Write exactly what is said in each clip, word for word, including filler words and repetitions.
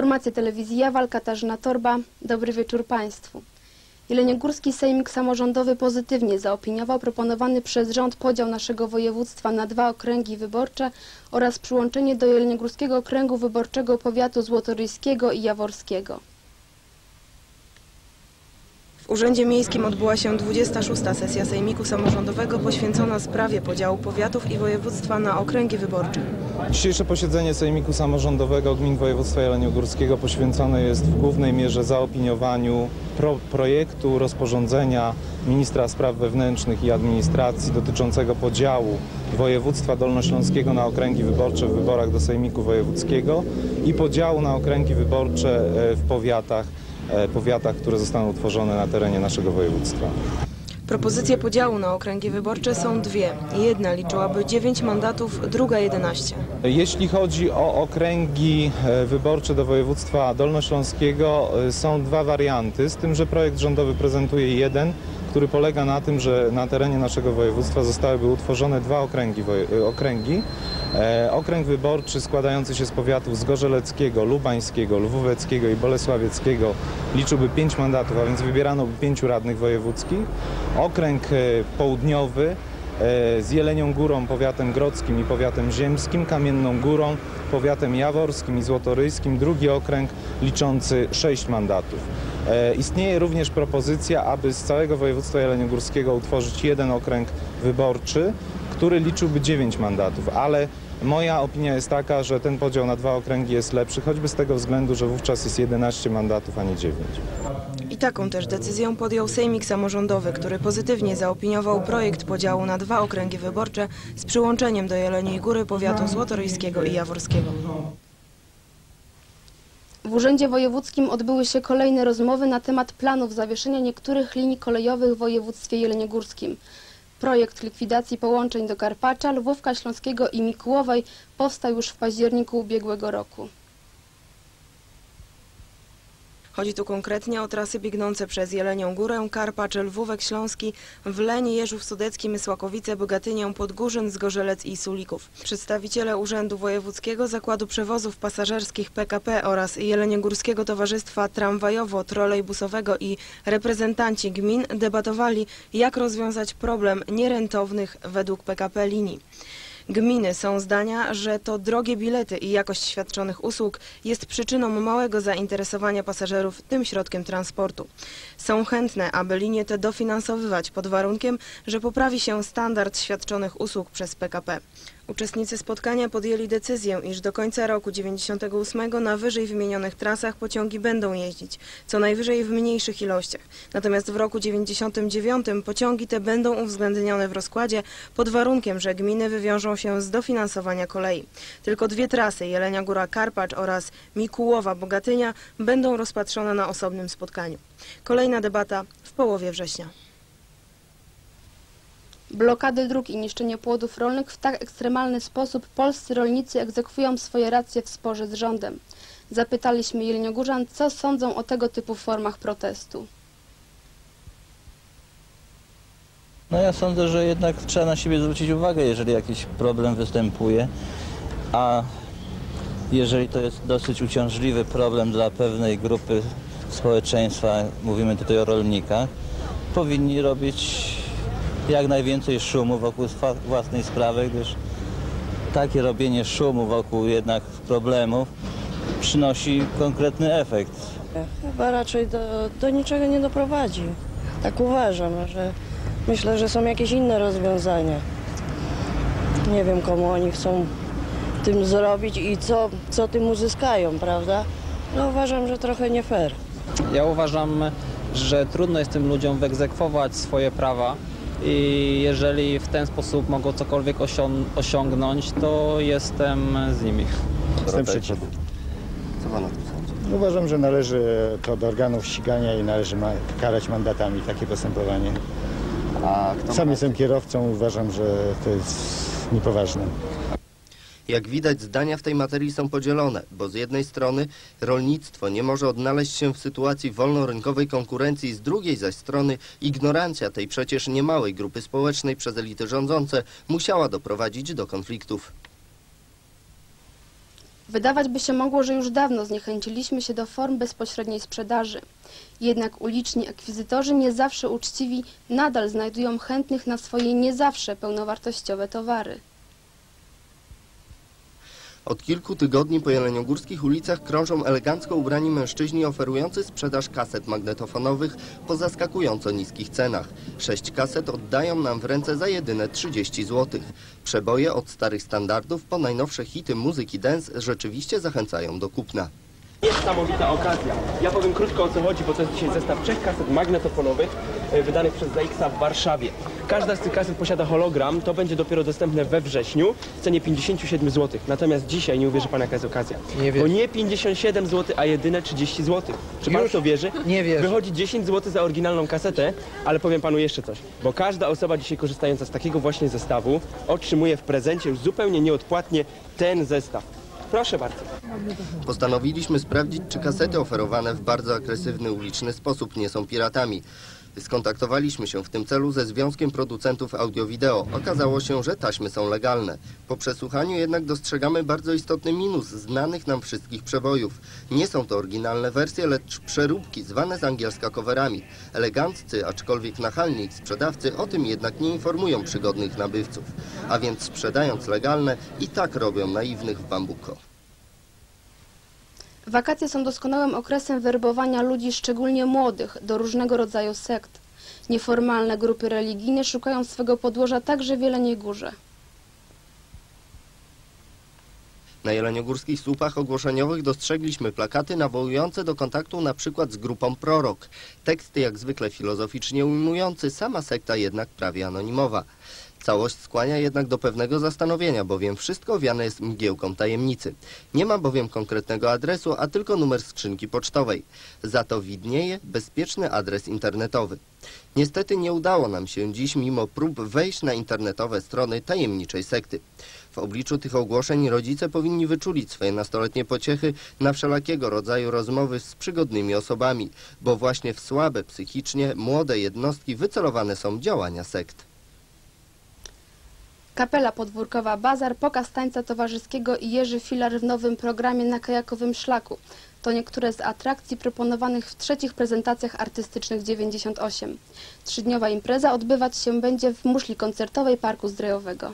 Informacje telewizji Jawal, Katarzyna Torba. Dobry wieczór Państwu. Jeleniogórski Sejmik Samorządowy pozytywnie zaopiniował proponowany przez rząd podział naszego województwa na dwa okręgi wyborcze oraz przyłączenie do Jeleniogórskiego Okręgu Wyborczego powiatu złotoryjskiego i jaworskiego. W Urzędzie Miejskim odbyła się dwudziesta szósta sesja Sejmiku Samorządowego poświęcona sprawie podziału powiatów i województwa na okręgi wyborcze. Dzisiejsze posiedzenie Sejmiku Samorządowego Gmin Województwa Jeleniogórskiego poświęcone jest w głównej mierze zaopiniowaniu pro projektu rozporządzenia Ministra Spraw Wewnętrznych i Administracji dotyczącego podziału województwa dolnośląskiego na okręgi wyborcze w wyborach do Sejmiku Wojewódzkiego i podziału na okręgi wyborcze w powiatach, powiatach, które zostaną utworzone na terenie naszego województwa. Propozycje podziału na okręgi wyborcze są dwie. Jedna liczyłaby dziewięć mandatów, druga jedenaście. Jeśli chodzi o okręgi wyborcze do województwa dolnośląskiego, są dwa warianty, z tym, że projekt rządowy prezentuje jeden, który polega na tym, że na terenie naszego województwa zostałyby utworzone dwa okręgi. okręgi. E, okręg wyborczy składający się z powiatów zgorzeleckiego, lubańskiego, lwóweckiego i bolesławieckiego liczyłby pięć mandatów, a więc wybierano by pięciu radnych wojewódzkich. Okręg e, południowy e, z Jelenią Górą, powiatem grodzkim i powiatem ziemskim, Kamienną Górą, powiatem jaworskim i złotoryjskim, drugi okręg liczący sześć mandatów. E, istnieje również propozycja, aby z całego województwa jeleniogórskiego utworzyć jeden okręg wyborczy, który liczyłby dziewięć mandatów, ale moja opinia jest taka, że ten podział na dwa okręgi jest lepszy, choćby z tego względu, że wówczas jest jedenaście mandatów, a nie dziewięć. I taką też decyzję podjął Sejmik Samorządowy, który pozytywnie zaopiniował projekt podziału na dwa okręgi wyborcze z przyłączeniem do Jeleniej Góry powiatu złotoryjskiego i jaworskiego. W Urzędzie Wojewódzkim odbyły się kolejne rozmowy na temat planów zawieszenia niektórych linii kolejowych w województwie jeleniogórskim. Projekt likwidacji połączeń do Karpacza, Lwówka Śląskiego i Mikułowej powstał już w październiku ubiegłego roku. Chodzi tu konkretnie o trasy biegnące przez Jelenią Górę, Karpacz, Lwówek Śląski, Wleń, Jeżów Sudecki, Mysłakowice, Bogatynię, Podgórzyn, Zgorzelec i Sulików. Przedstawiciele Urzędu Wojewódzkiego, Zakładu Przewozów Pasażerskich P K P oraz Jeleniogórskiego Towarzystwa Tramwajowo-Trolejbusowego i reprezentanci gmin debatowali, jak rozwiązać problem nierentownych według P K P linii. Gminy są zdania, że to drogie bilety i jakość świadczonych usług jest przyczyną małego zainteresowania pasażerów tym środkiem transportu. Są chętne, aby linie te dofinansowywać pod warunkiem, że poprawi się standard świadczonych usług przez P K P. Uczestnicy spotkania podjęli decyzję, iż do końca roku dziewięćdziesiątego ósmego na wyżej wymienionych trasach pociągi będą jeździć, co najwyżej w mniejszych ilościach. Natomiast w roku dziewięćdziesiątym dziewiątym pociągi te będą uwzględnione w rozkładzie pod warunkiem, że gminy wywiążą się z dofinansowania kolei. Tylko dwie trasy, Jelenia Góra-Karpacz oraz Mikułowa-Bogatynia, będą rozpatrzone na osobnym spotkaniu. Kolejna debata w połowie września. Blokady dróg i niszczenie płodów rolnych w tak ekstremalny sposób polscy rolnicy egzekwują swoje racje w sporze z rządem. Zapytaliśmy jeleniogórzan, co sądzą o tego typu formach protestu. No ja sądzę, że jednak trzeba na siebie zwrócić uwagę, jeżeli jakiś problem występuje, a jeżeli to jest dosyć uciążliwy problem dla pewnej grupy społeczeństwa, mówimy tutaj o rolnikach, powinni robić jak najwięcej szumu wokół własnej sprawy, gdyż takie robienie szumu wokół jednak problemów przynosi konkretny efekt. Chyba raczej do, do niczego nie doprowadzi. Tak uważam, że myślę, że są jakieś inne rozwiązania. Nie wiem, komu oni chcą tym zrobić i co, co tym uzyskają, prawda? No uważam, że trochę nie fair. Ja uważam, że trudno jest tym ludziom wyegzekwować swoje prawa. I jeżeli w ten sposób mogą cokolwiek osiągnąć, to jestem z nimi. Jestem przeciw. Co pan o tym sądzi? Uważam, że należy to do organów ścigania i należy ma karać mandatami takie postępowanie. A kto Sam jestem kierowcą, uważam, że to jest niepoważne. Jak widać, zdania w tej materii są podzielone, bo z jednej strony rolnictwo nie może odnaleźć się w sytuacji wolnorynkowej konkurencji, z drugiej zaś strony ignorancja tej przecież niemałej grupy społecznej przez elity rządzące musiała doprowadzić do konfliktów. Wydawać by się mogło, że już dawno zniechęciliśmy się do form bezpośredniej sprzedaży. Jednak uliczni akwizytorzy, nie zawsze uczciwi, nadal znajdują chętnych na swoje nie zawsze pełnowartościowe towary. Od kilku tygodni po jeleniogórskich ulicach krążą elegancko ubrani mężczyźni oferujący sprzedaż kaset magnetofonowych po zaskakująco niskich cenach. Sześć kaset oddają nam w ręce za jedyne trzydzieści złotych. Przeboje od starych standardów po najnowsze hity muzyki dance rzeczywiście zachęcają do kupna. Niesamowita okazja. Ja powiem krótko, o co chodzi, bo to jest dzisiaj zestaw trzech kaset magnetofonowych e, wydanych przez Z X A w Warszawie. Każda z tych kaset posiada hologram, to będzie dopiero dostępne we wrześniu w cenie pięćdziesiąt siedem złotych. Natomiast dzisiaj nie uwierzy pan, jaka jest okazja. Nie Bo nie pięćdziesiąt siedem złotych, a jedyne trzydzieści złotych. Czy pan Już? to wierzy? Nie wierzę. Wychodzi dziesięć złotych za oryginalną kasetę, ale powiem panu jeszcze coś. Bo każda osoba dzisiaj korzystająca z takiego właśnie zestawu otrzymuje w prezencie już zupełnie nieodpłatnie ten zestaw. Proszę bardzo. Postanowiliśmy sprawdzić, czy kasety oferowane w bardzo agresywny uliczny sposób nie są piratami. Skontaktowaliśmy się w tym celu ze Związkiem Producentów Audio-Wideo. Okazało się, że taśmy są legalne. Po przesłuchaniu jednak dostrzegamy bardzo istotny minus znanych nam wszystkich przebojów. Nie są to oryginalne wersje, lecz przeróbki zwane z angielska coverami. Eleganccy, aczkolwiek nachalni ich sprzedawcy o tym jednak nie informują przygodnych nabywców. A więc sprzedając legalne i tak robią naiwnych w bambuko. Wakacje są doskonałym okresem werbowania ludzi, szczególnie młodych, do różnego rodzaju sekt. Nieformalne grupy religijne szukają swego podłoża także w Jeleniej Górze. Na jeleniogórskich słupach ogłoszeniowych dostrzegliśmy plakaty nawołujące do kontaktu na przykład z grupą Prorok. Teksty jak zwykle filozoficznie ujmujący, sama sekta jednak prawie anonimowa. Całość skłania jednak do pewnego zastanowienia, bowiem wszystko owiane jest mgiełką tajemnicy. Nie ma bowiem konkretnego adresu, a tylko numer skrzynki pocztowej. Za to widnieje bezpieczny adres internetowy. Niestety nie udało nam się dziś mimo prób wejść na internetowe strony tajemniczej sekty. W obliczu tych ogłoszeń rodzice powinni wyczulić swoje nastoletnie pociechy na wszelakiego rodzaju rozmowy z przygodnymi osobami, bo właśnie w słabe psychicznie młode jednostki wycelowane są działania sekt. Kapela Podwórkowa Bazar, pokaz tańca towarzyskiego i Jerzy Filar w nowym programie na kajakowym szlaku. To niektóre z atrakcji proponowanych w trzecich prezentacjach artystycznych dziewięćdziesiąt osiem. Trzydniowa impreza odbywać się będzie w muszli koncertowej Parku Zdrojowego.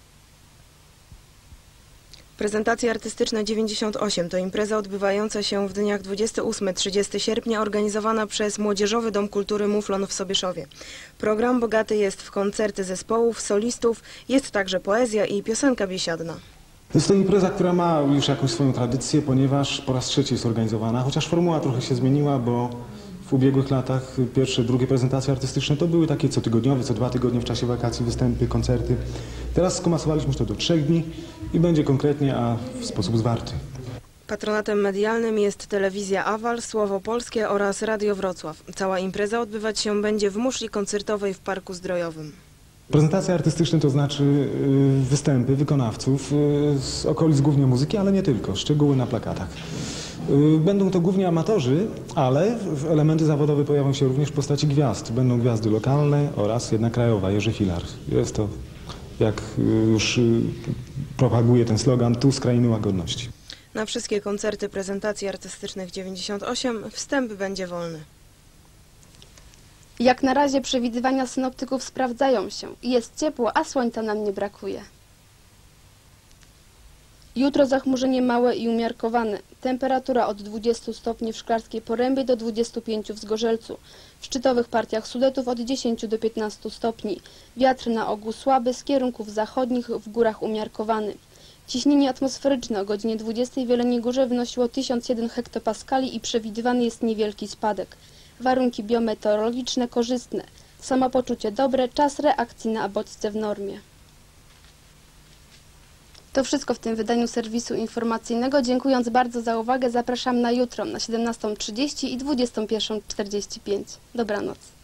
Prezentacje artystyczne dziewięćdziesiąt osiem to impreza odbywająca się w dniach dwudziestego ósmego do trzydziestego sierpnia, organizowana przez Młodzieżowy Dom Kultury Muflon w Sobieszowie. Program bogaty jest w koncerty zespołów, solistów, jest także poezja i piosenka biesiadna. Jest to impreza, która ma już jakąś swoją tradycję, ponieważ po raz trzeci jest organizowana, chociaż formuła trochę się zmieniła, bo w ubiegłych latach pierwsze, drugie prezentacje artystyczne to były takie cotygodniowe, co dwa tygodnie w czasie wakacji, występy, koncerty. Teraz skomasowaliśmy to do trzech dni i będzie konkretnie, a w sposób zwarty. Patronatem medialnym jest telewizja Awal, Słowo Polskie oraz Radio Wrocław. Cała impreza odbywać się będzie w muszli koncertowej w Parku Zdrojowym. Prezentacje artystyczne to znaczy y, występy wykonawców y, z okolic głównie muzyki, ale nie tylko, szczegóły na plakatach. Y, będą to głównie amatorzy, ale elementy zawodowe pojawią się również w postaci gwiazd. Będą gwiazdy lokalne oraz jedna krajowa, Jerzy Filar. Jest to, jak y, już y, propaguje ten slogan, tu z krainy łagodności. Na wszystkie koncerty prezentacji artystycznych dziewięćdziesiąt osiem wstęp będzie wolny. Jak na razie przewidywania synoptyków sprawdzają się. Jest ciepło, a słońca nam nie brakuje. Jutro zachmurzenie małe i umiarkowane. Temperatura od dwudziestu stopni w Szklarskiej Porębie do dwudziestu pięciu w Zgorzelcu. W szczytowych partiach Sudetów od dziesięciu do piętnastu stopni. Wiatr na ogół słaby, z kierunków zachodnich, w górach umiarkowany. Ciśnienie atmosferyczne o godzinie dwudziestej w Jeleniej Górze wynosiło tysiąc jeden hektopaskali i przewidywany jest niewielki spadek. Warunki biometeorologiczne korzystne, samopoczucie dobre, czas reakcji na bodźce w normie. To wszystko w tym wydaniu serwisu informacyjnego. Dziękując bardzo za uwagę, zapraszam na jutro na siedemnastą trzydzieści i dwudziestą pierwszą czterdzieści pięć. Dobranoc.